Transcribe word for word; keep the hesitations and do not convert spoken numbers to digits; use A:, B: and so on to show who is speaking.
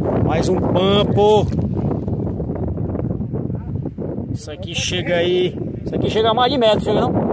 A: Mais um pampo. Isso aqui chega aí. Isso aqui chega a mais de metro, chega não?